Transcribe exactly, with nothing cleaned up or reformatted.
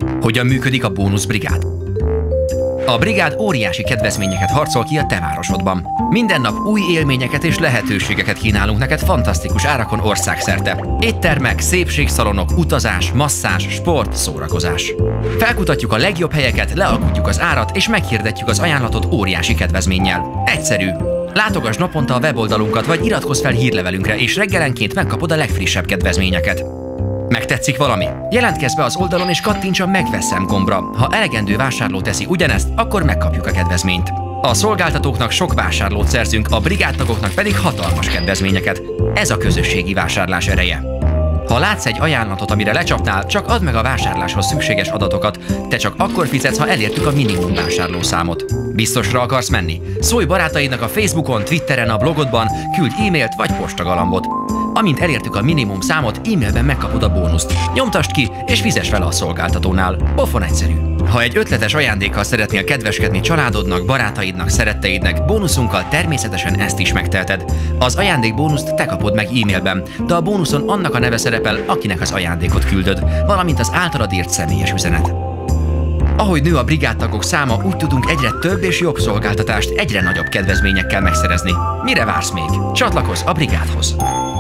Hogyan működik a bónuszbrigád? A brigád óriási kedvezményeket harcol ki a te városodban. Minden nap új élményeket és lehetőségeket kínálunk neked fantasztikus árakon országszerte. Éttermek, szépségszalonok, utazás, masszázs, sport, szórakozás. Felkutatjuk a legjobb helyeket, lealkutjuk az árat és meghirdetjük az ajánlatot óriási kedvezménnyel. Egyszerű. Látogass naponta a weboldalunkat, vagy iratkozz fel hírlevelünkre, és reggelenként megkapod a legfrissebb kedvezményeket. Megtetszik valami? Jelentkezz be az oldalon és kattints a megveszem gombra. Ha elegendő vásárló teszi ugyanezt, akkor megkapjuk a kedvezményt. A szolgáltatóknak sok vásárlót szerzünk, a brigádtagoknak pedig hatalmas kedvezményeket. Ez a közösségi vásárlás ereje. Ha látsz egy ajánlatot, amire lecsapnál, csak add meg a vásárláshoz szükséges adatokat. Te csak akkor fizetsz, ha elértük a minimum vásárlószámot. Biztosra akarsz menni? Szólj barátaidnak a Facebookon, Twitteren, a blogodban, küldj e-mailt vagy postagalambot. Amint elértük a minimum számot, e-mailben megkapod a bónuszt. Nyomtasd ki, és fizess vele a szolgáltatónál. Pofon egyszerű. Ha egy ötletes ajándékkal szeretnél kedveskedni családodnak, barátaidnak, szeretteidnek, bónuszunkkal természetesen ezt is megteheted. Az ajándékbónuszt te kapod meg e-mailben, de a bónuszon annak a neve szerepel, akinek az ajándékot küldöd, valamint az általad írt személyes üzenet. Ahogy nő a brigádtagok száma, úgy tudunk egyre több és jobb szolgáltatást egyre nagyobb kedvezményekkel megszerezni. Mire vársz még? Csatlakozz a brigádhoz!